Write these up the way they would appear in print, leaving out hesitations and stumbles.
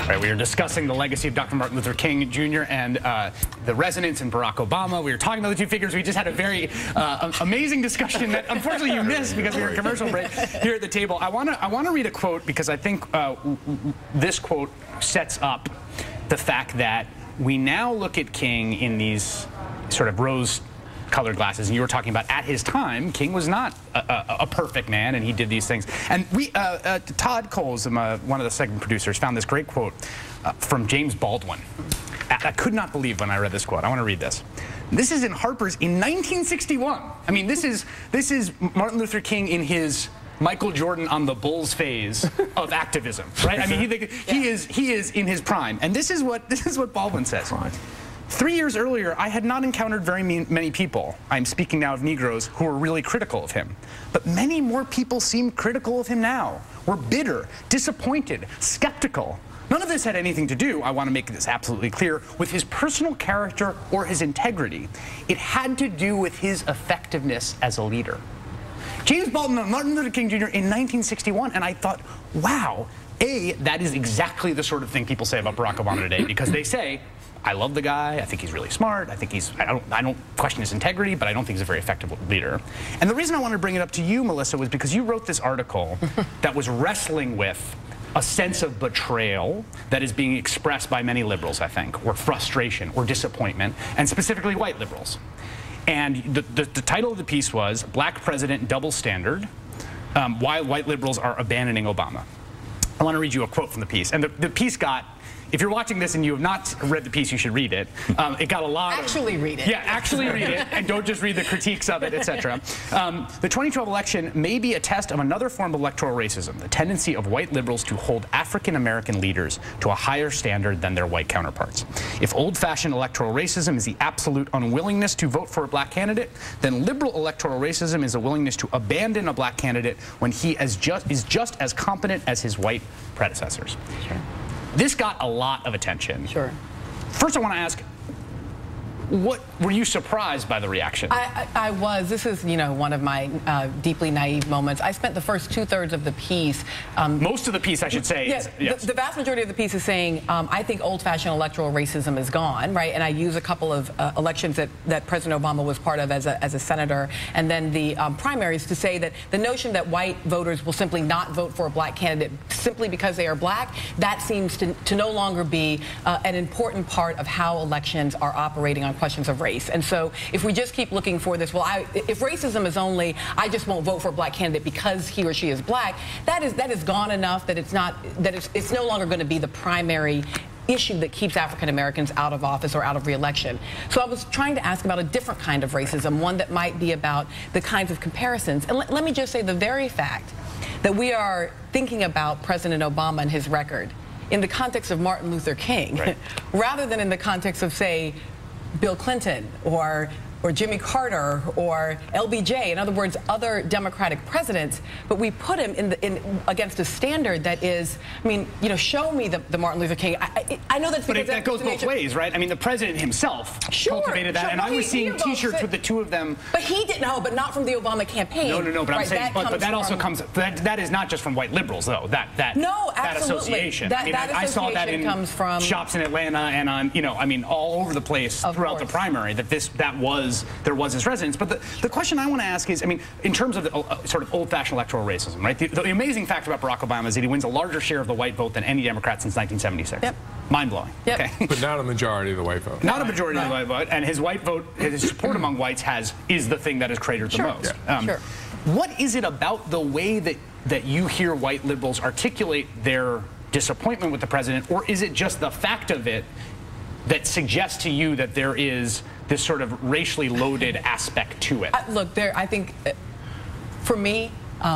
Right, we are discussing the legacy of Dr. Martin Luther King Jr. and the resonance in Barack Obama. We were talking about the two figures. We just had a very amazing discussion that unfortunately you missed because we were in commercial break here at the table. I want to read a quote because I think this quote sets up the fact that we now look at King in these sort of rose-colored glasses, and you were talking about at his time, King was not a perfect man, and he did these things. And Todd Coles, one of the segment producers, found this great quote from James Baldwin. I could not believe when I read this quote. I want to read this. This is in Harper's in 1961. I mean, this is Martin Luther King in his Michael Jordan on the Bulls phase of activism, right? I mean, he is in his prime, and this is what Baldwin says. 3 years earlier, I had not encountered very many people, I'm speaking now of Negroes, who were really critical of him. But many more people seem critical of him now. We're bitter, disappointed, skeptical. None of this had anything to do, I want to make this absolutely clear, with his personal character or his integrity. It had to do with his effectiveness as a leader. James Baldwin and Martin Luther King Jr. in 1961, and I thought, wow, that is exactly the sort of thing people say about Barack Obama today, because they say, I love the guy, I think he's really smart, I don't question his integrity, but I don't think he's a very effective leader. And the reason I wanted to bring it up to you, Melissa, was because you wrote this article that was wrestling with a sense of betrayal that is being expressed by many liberals, I think, or frustration or disappointment, and specifically white liberals. And the title of the piece was Black President Double Standard, Why White Liberals Are Abandoning Obama. I want to read you a quote from the piece. And the piece got, if you're watching this and you have not read the piece, you should read it. It got a lot Actually read it. Yeah, actually read it, and don't just read the critiques of it, etc. The 2012 election may be a test of another form of electoral racism, the tendency of white liberals to hold African-American leaders to a higher standard than their white counterparts. If old-fashioned electoral racism is the absolute unwillingness to vote for a black candidate, then liberal electoral racism is a willingness to abandon a black candidate when he is just as competent as his white predecessors. Sure. This got a lot of attention. Sure. First, I want to ask, what were you surprised by the reaction? I was. This is, you know, one of my deeply naive moments. I spent the first 2/3 of the piece. Most of the piece, I should say. Yes, yes. The vast majority of the piece is saying, I think old-fashioned electoral racism is gone, right? And I use a couple of elections that President Obama was part of as a senator, and then the primaries to say that the notion that white voters will simply not vote for a black candidate simply because they are black, that seems to no longer be an important part of how elections are operating on questions of race. And so if we just keep looking for this, well, if racism is only, I just won't vote for a black candidate because he or she is black, that is gone enough that it's no longer going to be the primary issue that keeps African Americans out of office or out of re-election. So I was trying to ask about a different kind of racism, one that might be about the kinds of comparisons. And let me just say, the very fact that we are thinking about President Obama and his record in the context of Martin Luther King, right, rather than in the context of, say, Bill Clinton or Jimmy Carter or LBJ, in other words, other Democratic presidents, but we put him against a standard that is, I mean, you know, show me the Martin Luther King. I know that's because but that goes both ways, right? I mean, the president himself cultivated that, and I was seeing T-shirts with the two of them. But he didn't, no, but not from the Obama campaign. No, but I'm saying, but that also comes, that is not just from white liberals, though. That association. I saw that in comes from shops in Atlanta and on, you know, I mean, all over the place throughout the primary. There was this resonance. But the question I want to ask is, I mean, in terms of the sort of old-fashioned electoral racism, right? The amazing fact about Barack Obama is that he wins a larger share of the white vote than any Democrat since 1976. Yep. Mind-blowing. Yep. Okay. But not a majority of the white vote. Not a majority of the white vote. And his white vote, his support among whites is the thing that has cratered the most. Yeah. Sure. What is it about the way that you hear white liberals articulate their disappointment with the president, or is it just the fact of it that suggests to you that there is this sort of racially loaded aspect to it? Look, I think, for me,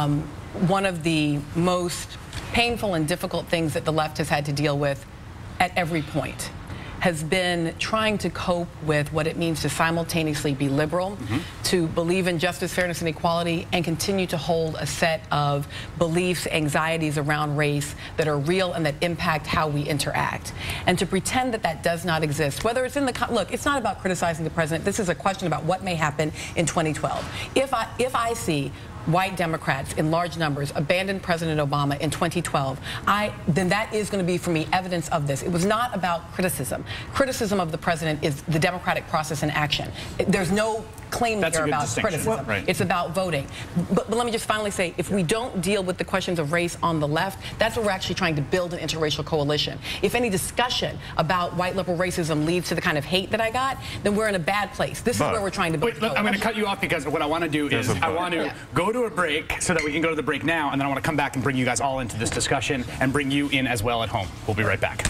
one of the most painful and difficult things that the left has had to deal with at every point has been trying to cope with what it means to simultaneously be liberal, to believe in justice, fairness, and equality, and continue to hold a set of beliefs, anxieties around race that are real and that impact how we interact. And to pretend that that does not exist, whether it's in the, look, it's not about criticizing the president. This is a question about what may happen in 2012. If I see white Democrats in large numbers abandoned President Obama in 2012, then that is going to be, for me, evidence of this. It was not about criticism. Criticism of the president is the democratic process in action. There's no claim here about criticism. Right. It's about voting. But let me just finally say, if we don't deal with the questions of race on the left, that's where we're actually trying to build an interracial coalition. If any discussion about white liberal racism leads to the kind of hate that I got, then we're in a bad place. This is where we're trying to build. Wait, I'm going to cut you off because what I want to do is I want to go to a break so that we can go to the break now, and then I want to come back and bring you guys all into this discussion and bring you in as well at home. We'll be right back.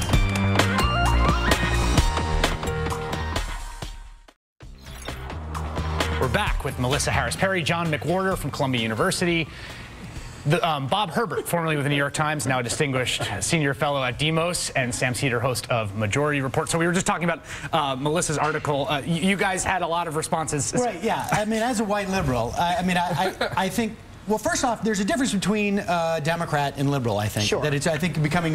We're back with Melissa Harris Perry, John McWhorter from Columbia University, Bob Herbert, formerly with the New York Times, now a distinguished senior fellow at Demos, and Sam Seder, host of Majority Report. So we were just talking about Melissa's article. You guys had a lot of responses. Right, yeah. I mean, as a white liberal, I think, well, first off, there's a difference between Democrat and liberal, I think. Sure. That it's, I think, becoming,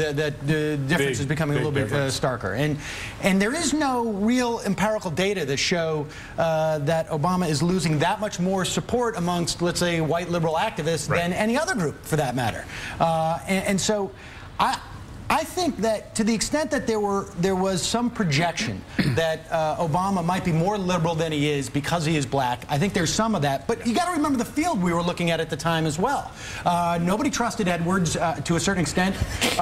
the difference is becoming a little bit starker. And there is no real empirical data that show that Obama is losing that much more support amongst, let's say, white liberal activists than any other group, for that matter. And so I think that to the extent that there was some projection that Obama might be more liberal than he is because he is black, I think there's some of that. But you got to remember the field we were looking at the time as well. Nobody trusted Edwards to a certain extent.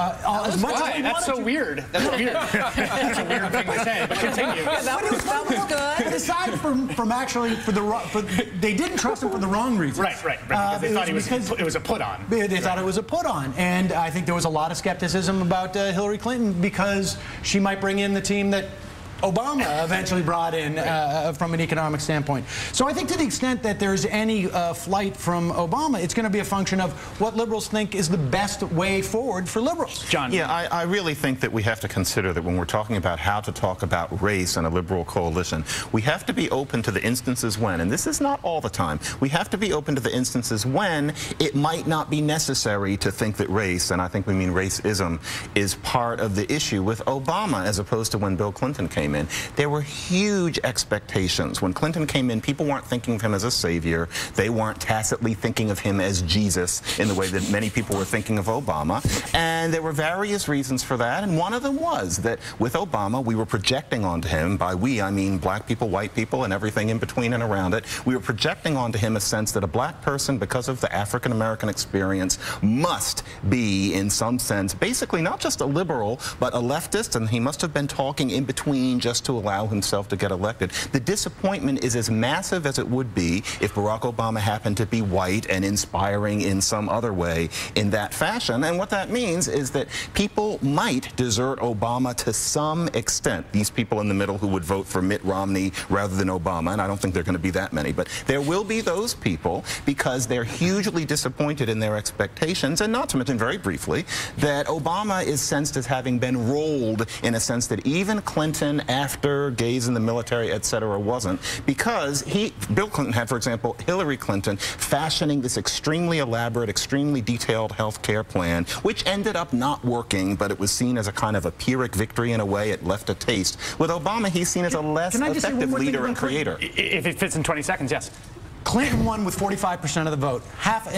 As much as That's so weird. That's weird. That's a weird thing to say. But continue. That was good. But aside from actually they didn't trust him for the wrong reasons. Right. Because they thought it was a put on. They thought it was a put on, and I think there was a lot of skepticism about Hillary Clinton because she might bring in the team that Obama eventually brought in from an economic standpoint. So I think to the extent that there's any flight from Obama, it's going to be a function of what liberals think is the best way forward for liberals. John. Yeah, I really think that we have to consider that when we're talking about how to talk about race and a liberal coalition, we have to be open to the instances when, and this is not all the time, we have to be open to the instances when it might not be necessary to think that race, and I think we mean racism, is part of the issue with Obama as opposed to when Bill Clinton came in. There were huge expectations. When Clinton came in, people weren't thinking of him as a savior. They weren't tacitly thinking of him as Jesus in the way that many people were thinking of Obama. And there were various reasons for that. And one of them was that with Obama, we were projecting onto him, by we, I mean black people, white people, and everything in between and around it. We were projecting onto him a sense that a black person, because of the African-American experience, must be, in some sense, basically not just a liberal, but a leftist, and he must have been talking in between just to allow himself to get elected. The disappointment is as massive as it would be if Barack Obama happened to be white and inspiring in some other way in that fashion. And what that means is that people might desert Obama to some extent. These people in the middle who would vote for Mitt Romney rather than Obama, and I don't think there are going to be that many, but there will be those people because they're hugely disappointed in their expectations, and not to mention, very briefly, that Obama is sensed as having been rolled in a sense that even Clinton, after gays in the military, etc., wasn't, because Bill Clinton had, for example, Hillary Clinton fashioning this extremely elaborate, extremely detailed health care plan, which ended up not working, but it was seen as a kind of a Pyrrhic victory in a way. It left a taste. With Obama, he's seen as a less effective leader and creator. If it fits in 20 seconds, yes. Clinton won with 45% of the vote.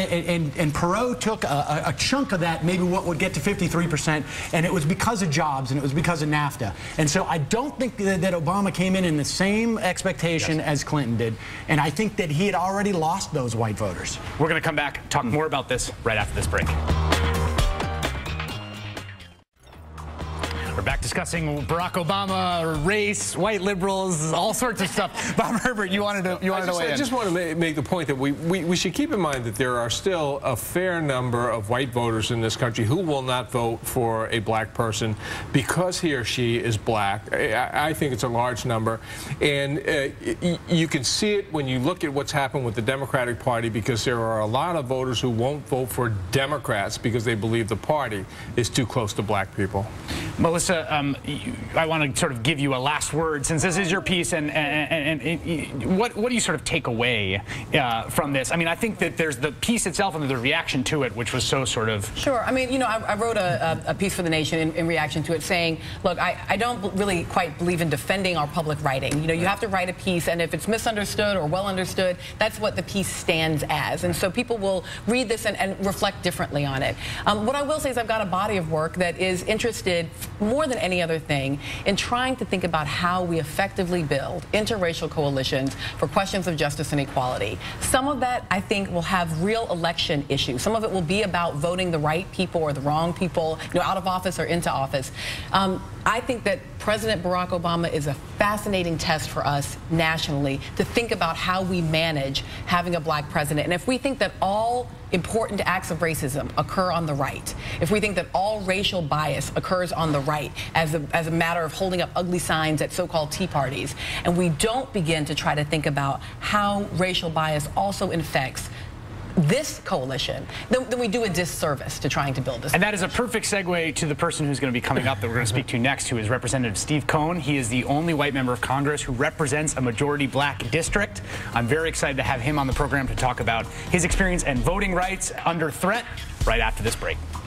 And Perot took a chunk of that, maybe what would get to 53%, and it was because of jobs, and it was because of NAFTA. And so I don't think that Obama came in the same expectation as Clinton did, and I think that he had already lost those white voters. We're going to come back, talk more about this right after this break. We're back discussing Barack Obama, race, white liberals, all sorts of stuff. Bob Herbert, you wanted to weigh in. I just want to make the point that we should keep in mind that there are still a fair number of white voters in this country who will not vote for a black person because he or she is black. I think it's a large number. And you can see it when you look at what's happened with the Democratic Party, because there are a lot of voters who won't vote for Democrats because they believe the party is too close to black people. Melissa, I want to sort of give you a last word since this is your piece, and what do you sort of take away from this? I mean, I think that there's the piece itself and the reaction to it, which was so sort of... Sure. I mean, you know, I wrote a piece for The Nation in reaction to it saying, look, I don't really quite believe in defending our public writing. You know, you have to write a piece, and if it's misunderstood or well understood, that's what the piece stands as. And so people will read this and reflect differently on it. What I will say is I've got a body of work that is interested more than any other thing in trying to think about how we effectively build interracial coalitions for questions of justice and equality. Some of that, I think, will have real election issues. Some of it will be about voting the right people or the wrong people, you know, out of office or into office. I think that President Barack Obama is a fascinating test for us nationally to think about how we manage having a black president. And if we think that all important acts of racism occur on the right, if we think that all racial bias occurs on the right as a matter of holding up ugly signs at so-called tea parties, and we don't begin to try to think about how racial bias also infects this coalition, then we do a disservice to trying to build this. And that is a perfect segue to the person who's going to be coming up that we're going to speak to next, who is Representative Steve Cohen. He is the only white member of Congress who represents a majority black district. I'm very excited to have him on the program to talk about his experience and voting rights under threat right after this break.